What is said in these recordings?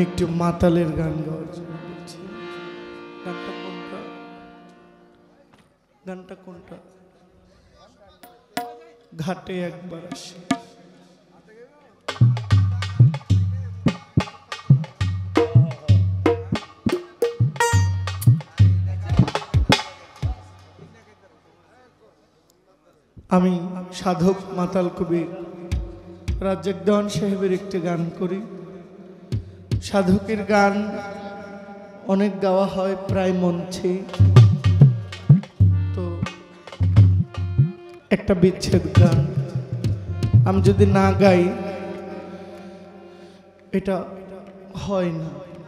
একটু মাতালের গান গাওয়ার জন্য বলছি। গানটা কোনটা? গানটা কোনটা? ঘাটে একবার আসি। আমি সাধক মাতাল কবি রাজ্জাক দেওয়ান সাহেবের একটি গান করি। সাধকের গান অনেক গাওয়া হয় প্রায় মঞ্চে, তো একটা বিচ্ছেদ গান আমি যদি না গাই এটা হয় না।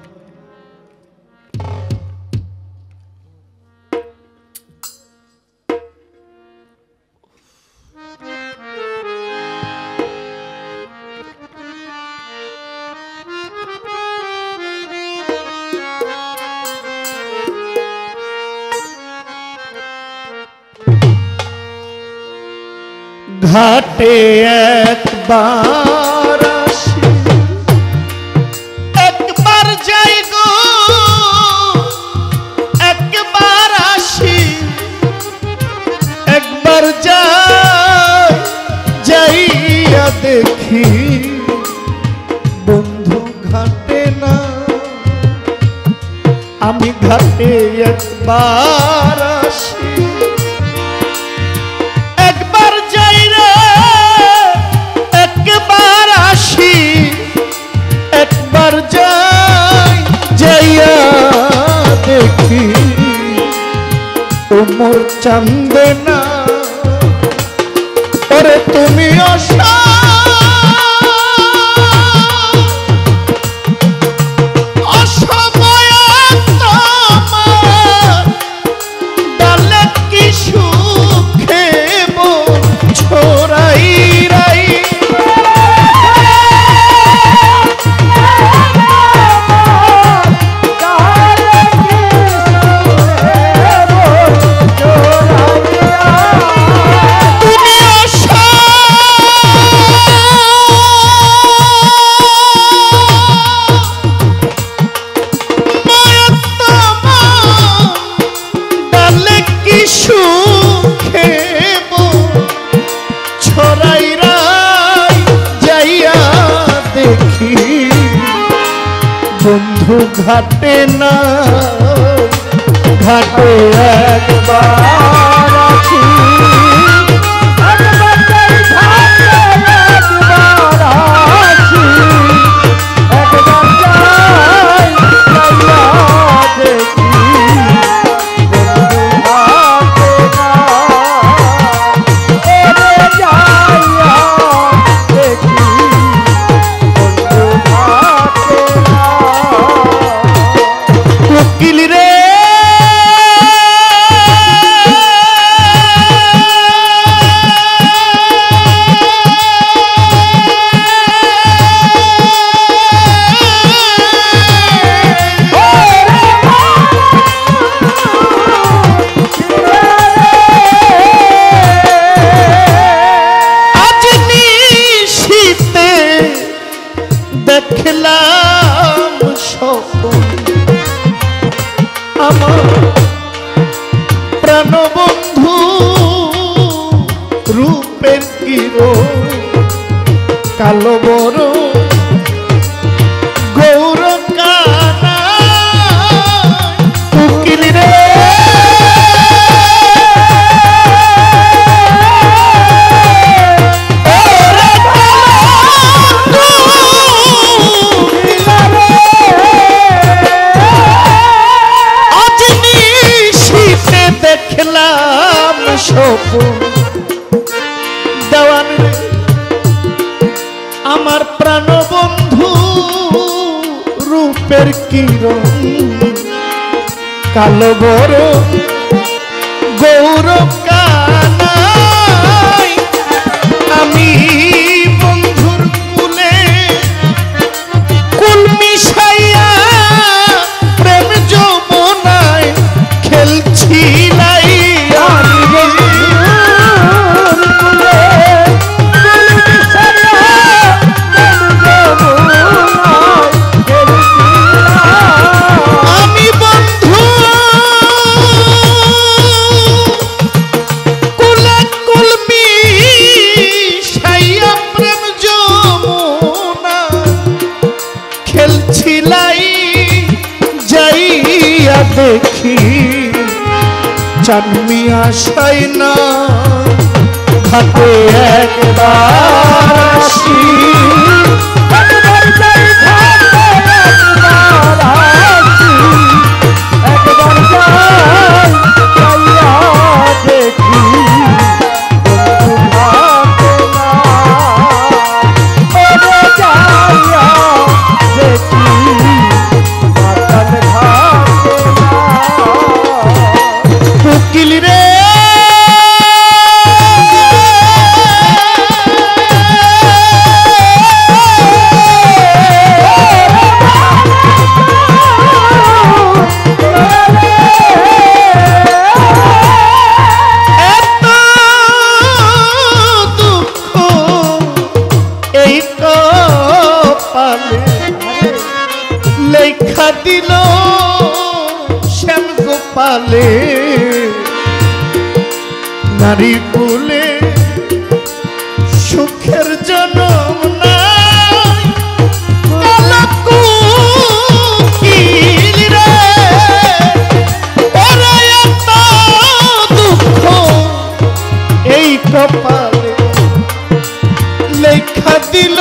ঘাটে একবার আসি, একবার যাই গো, একবার আসি, একবার যাই, যাইয়া দেখি বন্ধু ঘাটে না। আমি ঘাটে একবার আসি, একবার যাই রে, একবার আসি, একবার যাই, যাইয়া দেখি তোমার চান্দে না। ওরে তুমি আসা বন্ধু ঘাটে না। ঘাটে একবার আছি, একবার যাই, ঘাটে একবার আছি, একবার যাই, যাইয়া দেখি বন্ধু ঘাটে না। ওরে যাইয়া দেখি বন্ধু ঘাটে না। কোকিল রে আজ নিশীথে দেখলাম স্বপ্ন, আমার প্রাণবন্ধু রূপের কিরণ, কালো বড় গৌর কানা। কোকিল রে দেখলাম স্বপ্ন, দেওয়ান আমার প্রাণবন্ধু রূপের কিরণ, কালো বড় গৌরব কানাই। আমি বন্ধুর কুলে কুল মিশাইয়া প্রেম যমুনায় খেলছি। খেলছি চানমি আশাই না ঘাটে একবার আসি একবার যাই ঘাটে একবার আসি একবার যাই যাইয়া দেখি লেখা দিল শ্যাম গোপালে নারী কুলে সুখের জনম নাই দুঃখ এই কপালে লেখা দিল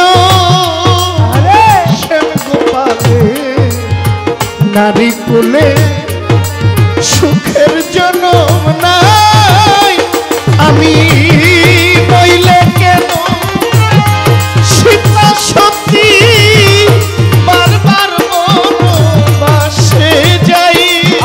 নারী কুলে সুখের জনম নাই আমি বইলে কেন সীতা সতী বারবার বনবাসে যাই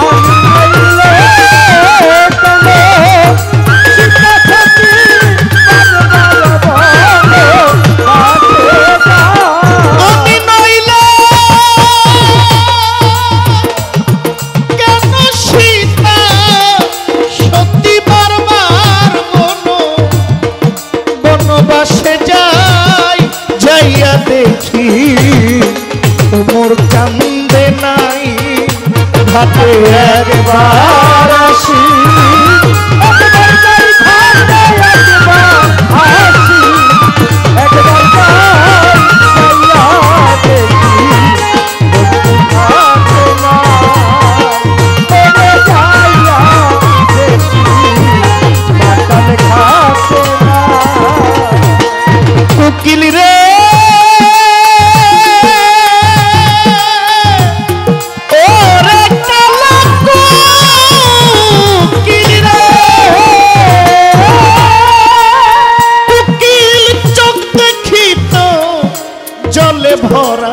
দেখি মোর কান্দে নাই ঘাটে একবার আসি একবার যাই ঘাটে একবার আসি একবার যাই যাইয়া দেখি ঘাটে নাই যাইয়া দেখি মাতাল ঘাটে নাই উকিল রে জলে ভরা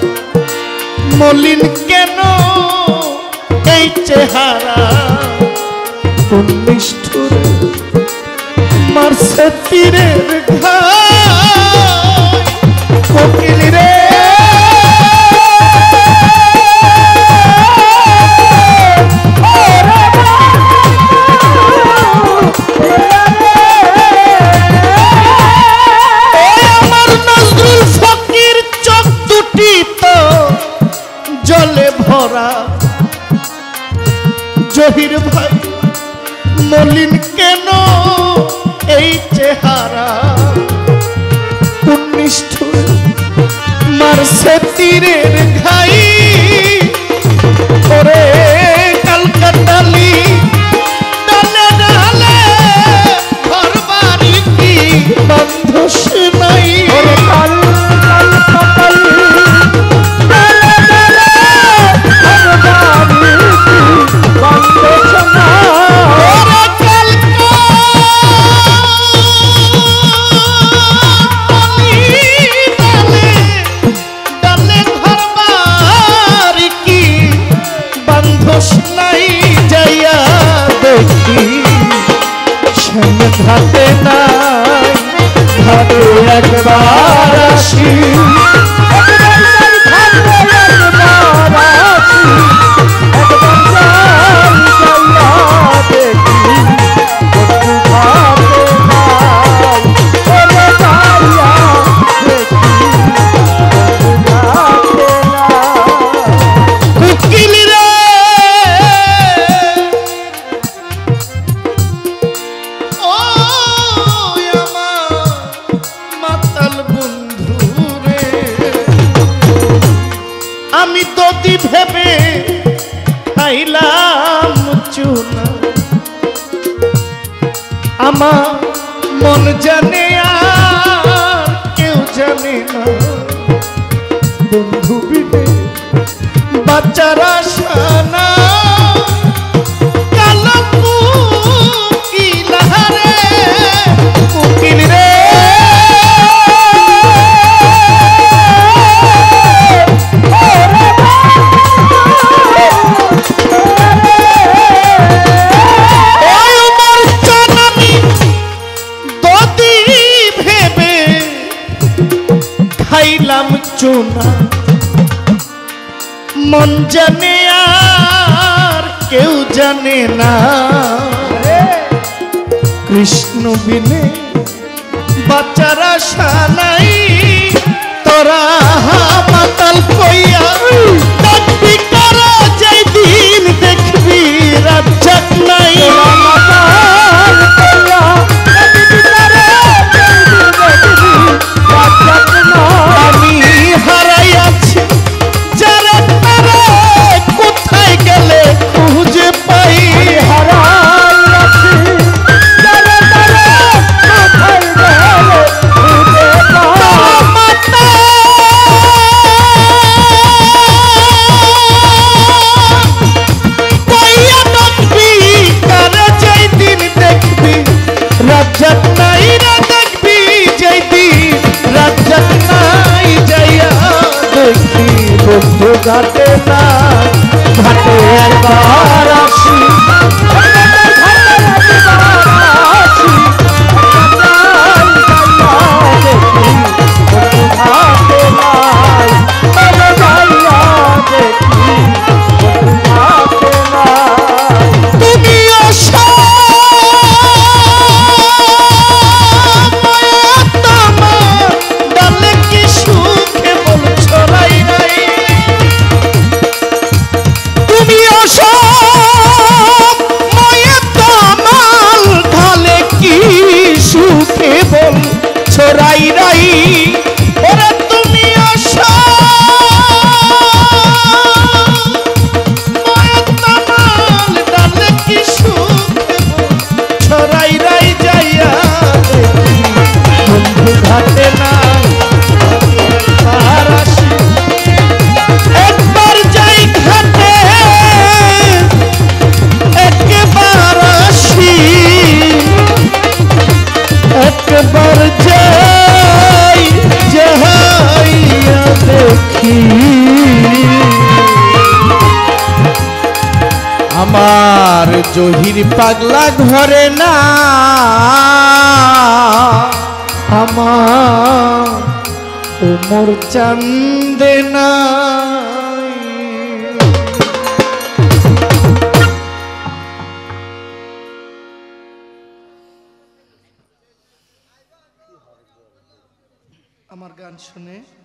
মলিন কেন এই চেহারা কোন নিষ্ঠুর মারছে তীরের ঘাই কোকিল রে জলে ভরা জহির ভাই মলিন কেন এই চেহারা কোন নিষ্ঠুর মারছে তীরের ঘাই ওরে কালকাটালি ডালে ডালে ঘর বাড়ি কি বন্ধুস নাই ওরে ঘাটে নাই ঘাটে একবার আসি মাতাল আমার মন জানে আর কেউ জানে না বন্ধু বিনে বাচ্চারা সানা কালো কোকিলা রে কোকিল রে খাইলাম চুনা মন জানে আর কেউ জানে না কৃষ্ণ বিনে বাচ্চারা সানাই তোরা মাতাল কইয়া দেখবি কারা যেই দিন দেখবি রাজ্জাক নাই আমি হারাইয়াছি যারা তারা কোথায় গেলে খুঁজে পাই হারাইয়াছি যারা তারা কোথায় গেলে খুঁজে পাই দেখবি কারা যেই দিন দেখবি রাজ্জাক নাই রা দেখবি যেই দিন রাজ্জাক নাই যাইয়া দেখি বন্ধু ঘাটে না ঘাটে একবার আসি ছড়াই রাই ওরে তুমি আসো মায়াতামাল ডালে কি সুখে ছড়াই রাই যাইয়া দেখি বন্ধু ঘাটে না আর আসি একবার যাই ঘাটে একবার আসি একবার যাই যাইয়া দেখি আমার জহির পাগলা ঘরে না আমার ওমর চান্দে না আমার গান শুনে